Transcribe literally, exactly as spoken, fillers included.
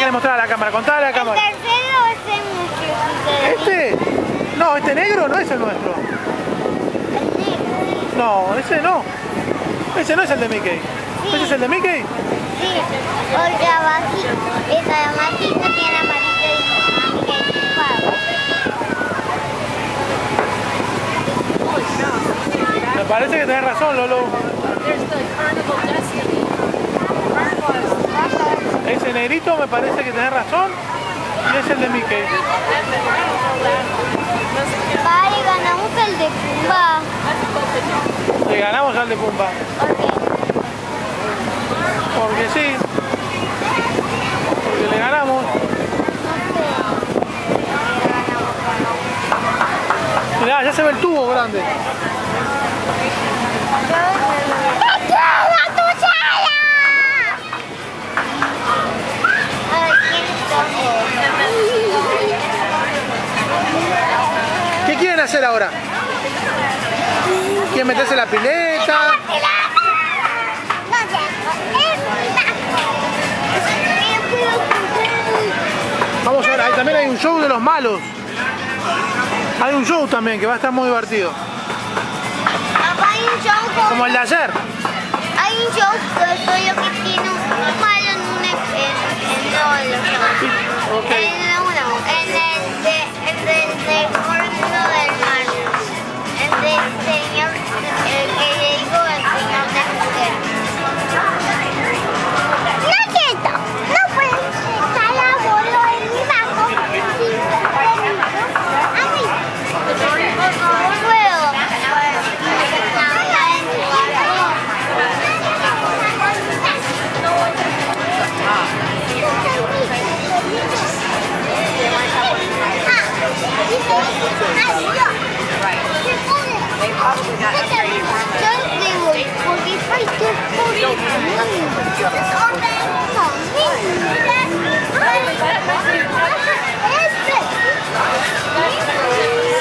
querés mostrar a la cámara? Contale a la cámara. El tercero es el nuestro. ¿Este? No, este negro no es el nuestro. El negro. No, ese no. Ese no es el de Mickey. Sí. ¿Ese es el de Mickey? Sí, porque abajito, esta abajito tiene amarillo y Mickey dibujado. Me parece que tenés razón, Lolo. Ese negrito me parece que tenés razón y es el de Mickey. Pai, ganamos el de Pumba. Le ganamos al de Pumba. Porque sí. Porque le ganamos. Mirá, ya se ve el tubo grande. ¿Qué quieren hacer ahora? ¿Quieren meterse en la pileta? Vamos a ver, ahí también hay un show de los malos. Hay un show también que va a estar muy divertido. Papá, hay un show Como el de ayer. Hay un show que soy yo que tiene un malo en un en, en todos los shows. Okay. En uno, en el de el del de Gordo del Mar. El del señor, el que le digo el señor de juguete. No es cierto, no puedes estar a bolo en mi bajo sin permiso. A mí. No puedo. Este.